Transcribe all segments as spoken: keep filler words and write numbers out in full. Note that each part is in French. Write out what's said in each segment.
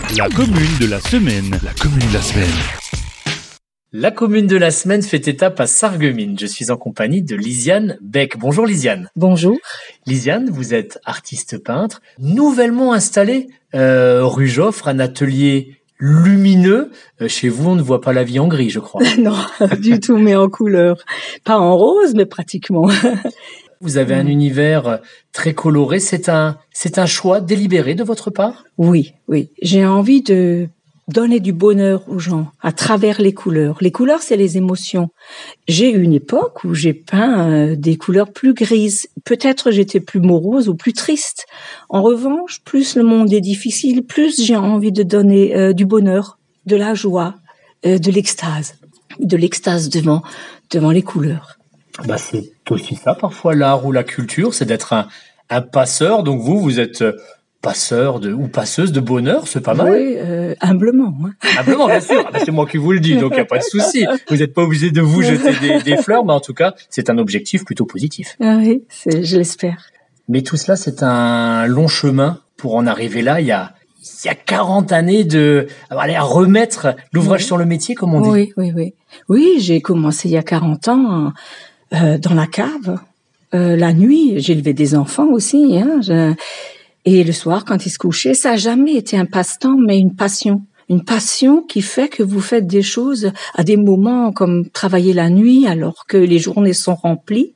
La commune de la semaine. La commune de la semaine. La commune de la semaine fait étape à Sarreguemines. Je suis en compagnie de Lisiane Beck. Bonjour Lisiane. Bonjour. Lisiane, vous êtes artiste peintre, nouvellement installée euh, rue Joffre, un atelier lumineux. Euh, chez vous, on ne voit pas la vie en gris, je crois. Non, du tout, mais en couleur. Pas en rose, mais pratiquement. Vous avez un univers très coloré. C'est un, c'est un choix délibéré de votre part ? Oui, oui. J'ai envie de donner du bonheur aux gens à travers les couleurs. Les couleurs, c'est les émotions. J'ai eu une époque où j'ai peint euh, des couleurs plus grises. Peut-être j'étais plus morose ou plus triste. En revanche, plus le monde est difficile, plus j'ai envie de donner euh, du bonheur, de la joie, euh, de l'extase, de l'extase devant devant les couleurs. Bah, c'est aussi ça parfois l'art ou la culture, c'est d'être un, un passeur. Donc vous, vous êtes passeur de, ou passeuse de bonheur, c'est pas mal. Oui, euh, humblement. Hein. Humblement, bien sûr. Ah, bah, c'est moi qui vous le dis, donc il n'y a pas de souci. Vous n'êtes pas obligé de vous jeter des, des fleurs, mais en tout cas, c'est un objectif plutôt positif. Ah oui, c'est, je l'espère. Mais tout cela, c'est un long chemin pour en arriver là. Il y a, il y a quarante années de, allez, à remettre l'ouvrage oui. sur le métier, comme on dit. Oui, oui, oui. Oui, j'ai commencé il y a quarante ans euh, dans la cave, euh, la nuit. J'ai élevé des enfants aussi, hein. Je... Et le soir, quand ils se couchaient, ça n'a jamais été un passe-temps, mais une passion. Une passion qui fait que vous faites des choses à des moments comme travailler la nuit alors que les journées sont remplies.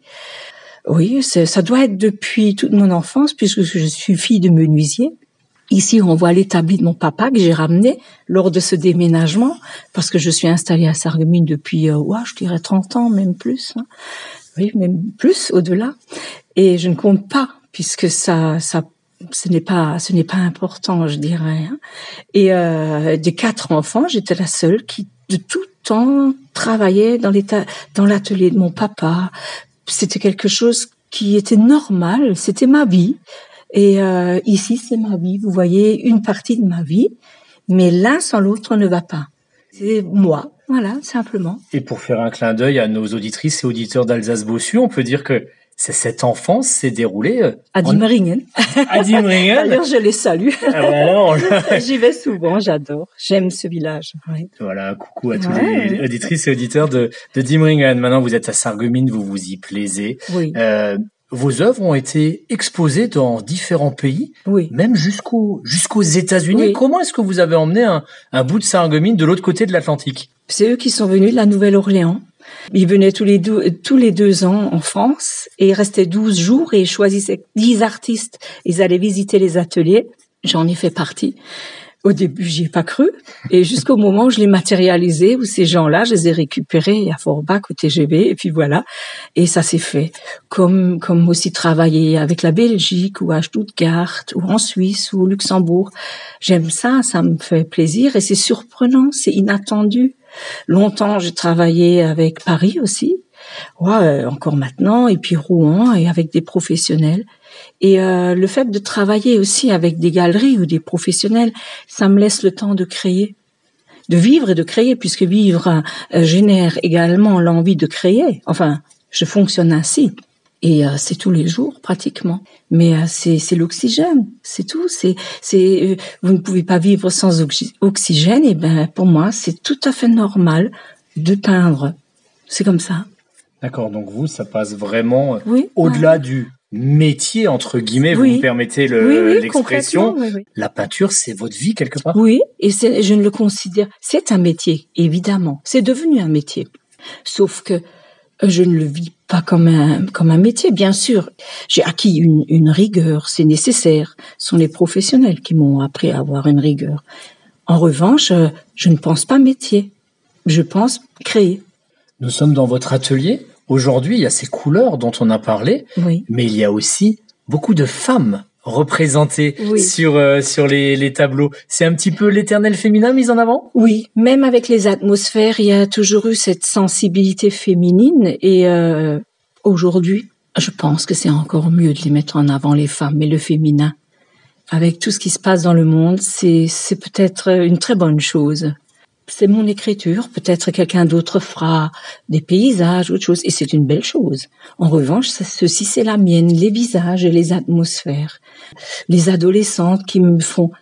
Oui, c'est, ça doit être depuis toute mon enfance puisque je suis fille de menuisier. Ici, on voit l'établi de mon papa que j'ai ramené lors de ce déménagement parce que je suis installée à Sarreguemines depuis, euh, ouais, je dirais trente ans, même plus. Hein. Oui, même plus, au-delà. Et je ne compte pas puisque ça, ça ce n'est pas ce n'est pas important, je dirais. Et euh, des quatre enfants, j'étais la seule qui de tout temps travaillait dans l'état dans l'atelier de mon papa. C'était quelque chose qui était normal, c'était ma vie. Et euh, ici, c'est ma vie. Vous voyez une partie de ma vie, mais l'un sans l'autre ne va pas. C'est moi, voilà, simplement. Et pour faire un clin d'œil à nos auditrices et auditeurs d'Alsace-Bossu, on peut dire que c'est cette enfance s'est déroulée euh, à Diemeringen. À Diemeringen. D'ailleurs, je les salue. Ah, voilà, on... J'y vais souvent, j'adore. J'aime ce village. Oui. Voilà, un coucou à tous ouais, les oui. auditrices et auditeurs de, de Diemeringen. Maintenant, vous êtes à Sarreguemines, vous vous y plaisez. Oui. Euh, vos œuvres ont été exposées dans différents pays, oui. même jusqu'au, jusqu'aux États-Unis. Oui. Comment est-ce que vous avez emmené un, un bout de Sarreguemines de l'autre côté de l'Atlantique ? C'est eux qui sont venus de la Nouvelle-Orléans. Ils venaient tous les deux, tous les deux ans en France et ils restaient douze jours et ils choisissaient dix artistes. Ils allaient visiter les ateliers. J'en ai fait partie. Au début, j'y ai pas cru. Et jusqu'au moment où je l'ai matérialisé, où ces gens-là, je les ai récupérés à Forbach, au T G V, et puis voilà. Et ça s'est fait. Comme, comme aussi travailler avec la Belgique, ou à Stuttgart, ou en Suisse, ou au Luxembourg. J'aime ça, ça me fait plaisir, et c'est surprenant, c'est inattendu. Longtemps, j'ai travaillé avec Paris aussi. Ouais, encore maintenant, et puis Rouen, et avec des professionnels. Et euh, le fait de travailler aussi avec des galeries ou des professionnels, ça me laisse le temps de créer, de vivre et de créer, puisque vivre euh, génère également l'envie de créer. Enfin, je fonctionne ainsi. Et euh, c'est tous les jours pratiquement. Mais euh, c'est, c'est l'oxygène, c'est tout. C'est, c'est, euh, vous ne pouvez pas vivre sans oxy- oxygène. Et ben pour moi, c'est tout à fait normal de peindre. C'est comme ça. D'accord. Donc vous, ça passe vraiment oui, au-delà ouais. du métier entre guillemets. Oui. Vous me permettez le, oui, oui, l'expression. Oui, oui. La peinture, c'est votre vie quelque part. Oui. Et c'est, je ne le considère. C'est un métier, évidemment. C'est devenu un métier. Sauf que je ne le vis pas comme un comme un métier, bien sûr. J'ai acquis une, une rigueur, c'est nécessaire. Ce sont les professionnels qui m'ont appris à avoir une rigueur. En revanche, je ne pense pas métier. Je pense créer. Nous sommes dans votre atelier. Aujourd'hui, il y a ces couleurs dont on a parlé, oui. mais il y a aussi beaucoup de femmes représentées oui. sur euh, sur les, les tableaux. C'est un petit peu l'éternel féminin mis en avant ? Oui, même avec les atmosphères, il y a toujours eu cette sensibilité féminine et euh, aujourd'hui, je pense que c'est encore mieux de les mettre en avant, les femmes, mais le féminin. Avec tout ce qui se passe dans le monde, c'est c'est peut-être une très bonne chose. C'est mon écriture, peut-être quelqu'un d'autre fera des paysages, autre chose, et c'est une belle chose. En revanche, ça, ceci c'est la mienne, les visages et les atmosphères. Les adolescentes qui me font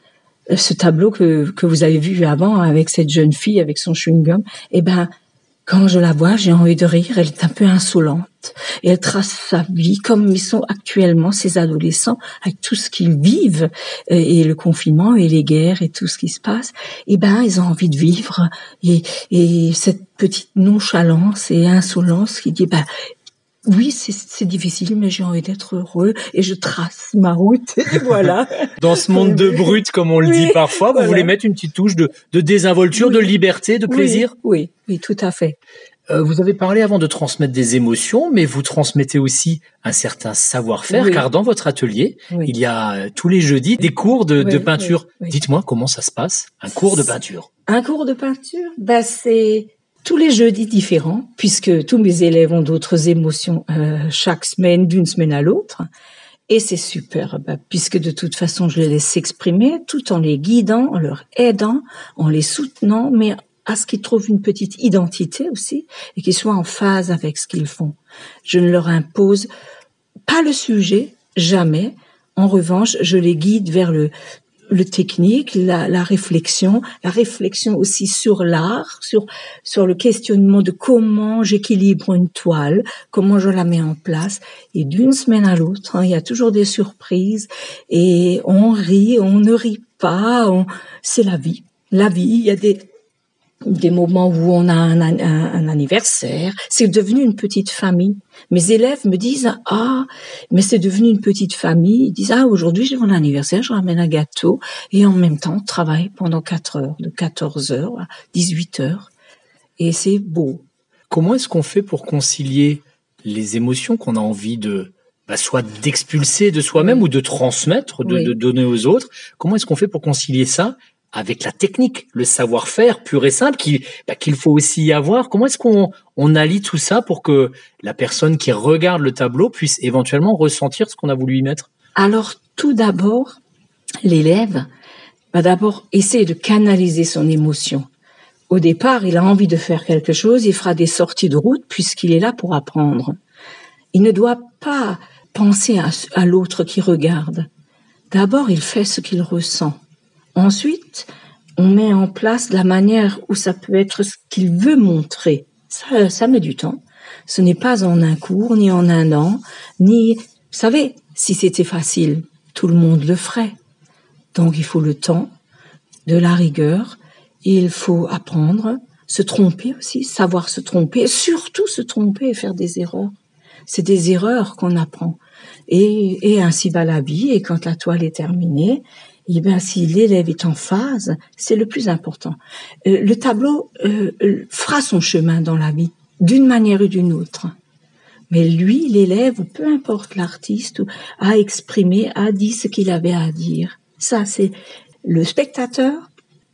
ce tableau que, que vous avez vu avant avec cette jeune fille avec son chewing-gum, eh ben, quand je la vois, j'ai envie de rire. Elle est un peu insolente. Et elle trace sa vie comme ils sont actuellement ces adolescents, avec tout ce qu'ils vivent, et le confinement et les guerres et tout ce qui se passe. Eh ben, ils ont envie de vivre. Et, et cette petite nonchalance et insolence qui dit, ben, oui, c'est, c'est difficile, mais j'ai envie d'être heureux et je trace ma route. Et voilà. Dans ce monde de brut, comme on le oui, dit parfois, vous voilà. voulez mettre une petite touche de, de désinvolture, oui. de liberté, de plaisir. Oui, oui, oui, tout à fait. Euh, vous avez parlé avant de transmettre des émotions, mais vous transmettez aussi un certain savoir-faire, oui. car dans votre atelier, oui. il y a euh, tous les jeudis des cours de, oui, de peinture. Oui, oui. Dites-moi comment ça se passe, un cours de peinture. Un cours de peinture, bah c'est tous les jeudis différents, puisque tous mes élèves ont d'autres émotions euh, chaque semaine, d'une semaine à l'autre. Et c'est super, bah, puisque de toute façon, je les laisse s'exprimer tout en les guidant, en leur aidant, en les soutenant, mais à ce qu'ils trouvent une petite identité aussi et qu'ils soient en phase avec ce qu'ils font. Je ne leur impose pas le sujet, jamais. En revanche, je les guide vers le le technique, la, la réflexion, la réflexion aussi sur l'art, sur sur le questionnement de comment j'équilibre une toile, comment je la mets en place. Et d'une semaine à l'autre, hein, il y a toujours des surprises et on rit, on ne rit pas, on... c'est la vie. La vie, il y a des des moments où on a un, un, un anniversaire, c'est devenu une petite famille. Mes élèves me disent « Ah, mais c'est devenu une petite famille. » Ils disent « Ah, aujourd'hui j'ai mon anniversaire, je ramène un gâteau. » Et en même temps, on travaille pendant quatre heures, de quatorze heures à dix-huit heures. Et c'est beau. Comment est-ce qu'on fait pour concilier les émotions qu'on a envie de... Bah, soit d'expulser de soi-même oui. ou de transmettre, de, oui. de donner aux autres? Comment est-ce qu'on fait pour concilier ça avec la technique, le savoir-faire pur et simple qu'il, bah, qu'il faut aussi y avoir? Comment est-ce qu'on on allie tout ça pour que la personne qui regarde le tableau puisse éventuellement ressentir ce qu'on a voulu y mettre? Alors, tout d'abord, l'élève va d'abord essayer de canaliser son émotion. Au départ, il a envie de faire quelque chose, il fera des sorties de route puisqu'il est là pour apprendre. Il ne doit pas penser à, à l'autre qui regarde. D'abord, il fait ce qu'il ressent. Ensuite, on met en place la manière où ça peut être ce qu'il veut montrer. Ça, ça met du temps. Ce n'est pas en un cours, ni en un an, ni... Vous savez, si c'était facile, tout le monde le ferait. Donc, il faut le temps, de la rigueur, et il faut apprendre, se tromper aussi, savoir se tromper, et surtout se tromper et faire des erreurs. C'est des erreurs qu'on apprend. Et, et ainsi va la vie, et quand la toile est terminée, eh bien, si l'élève est en phase, c'est le plus important. Euh, le tableau euh, fera son chemin dans la vie, d'une manière ou d'une autre. Mais lui, l'élève, ou peu importe l'artiste, a exprimé, a dit ce qu'il avait à dire. Ça, c'est le spectateur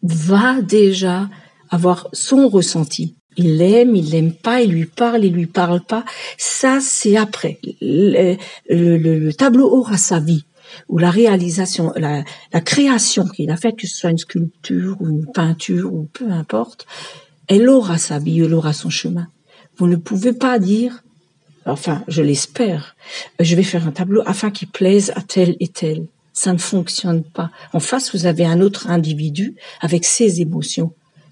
va déjà avoir son ressenti. Il l'aime, il l'aime pas, il lui parle, il lui parle pas. Ça, c'est après. Le, le, le, le tableau aura sa vie. Ou la réalisation, la, la création qu'il a faite, que ce soit une sculpture ou une peinture ou peu importe, elle aura sa vie, elle aura son chemin. Vous ne pouvez pas dire, enfin, je l'espère, je vais faire un tableau afin qu'il plaise à tel et tel. Ça ne fonctionne pas. En face, vous avez un autre individu avec ses émotions.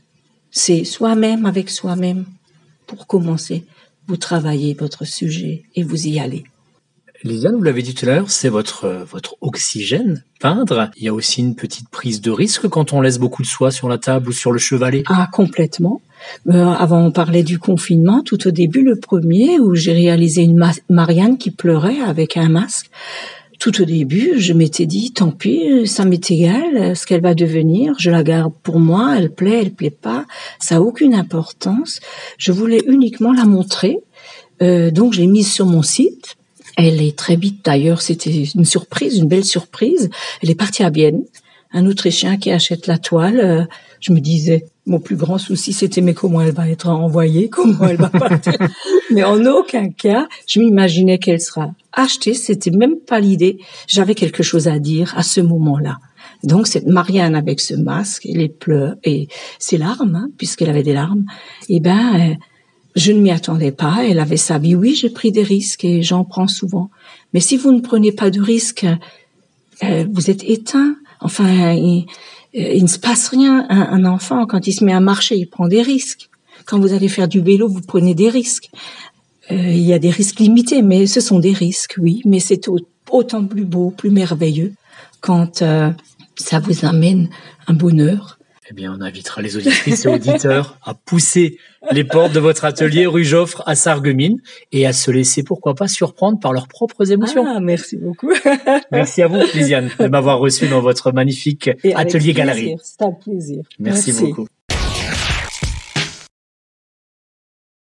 C'est soi-même avec soi-même. Pour commencer, vous travaillez votre sujet et vous y allez. Liliane, vous l'avez dit tout à l'heure, c'est votre, votre oxygène, peindre. Il y a aussi une petite prise de risque quand on laisse beaucoup de soi sur la table ou sur le chevalet. Ah, complètement. Euh, avant, on parlait du confinement. Tout au début, le premier, où j'ai réalisé une ma- Marianne qui pleurait avec un masque. Tout au début, je m'étais dit, tant pis, ça m'est égal, ce qu'elle va devenir, je la garde pour moi, elle plaît, elle plaît pas, ça a aucune importance. Je voulais uniquement la montrer, euh, donc je l'ai mise sur mon site. Elle est très vite, d'ailleurs, c'était une surprise, une belle surprise. Elle est partie à Vienne. Un Autrichien qui achète la toile. Euh, je me disais, mon plus grand souci, c'était mais comment elle va être envoyée, comment elle va partir. Mais en aucun cas, je m'imaginais qu'elle sera achetée. C'était même pas l'idée. J'avais quelque chose à dire à ce moment-là. Donc, cette Marianne avec ce masque et les pleurs et ses larmes, hein, puisqu'elle avait des larmes, eh ben, euh, je ne m'y attendais pas, elle avait sa vie. Oui, j'ai pris des risques et j'en prends souvent. Mais si vous ne prenez pas de risques, euh, vous êtes éteint. Enfin, il ne se passe rien. Un, un enfant, quand il se met à marcher, il prend des risques. Quand vous allez faire du vélo, vous prenez des risques. Euh, il y a des risques limités, mais ce sont des risques, oui. Mais c'est au, autant plus beau, plus merveilleux quand euh, ça vous amène un bonheur. Eh bien, on invitera les auditrices et auditeurs à pousser les portes de votre atelier rue Joffre à Sarreguemines et à se laisser, pourquoi pas, surprendre par leurs propres émotions. Ah, merci beaucoup. Merci à vous, Lisiane, de m'avoir reçu dans votre magnifique atelier-galerie. C'est un plaisir. Merci, merci beaucoup.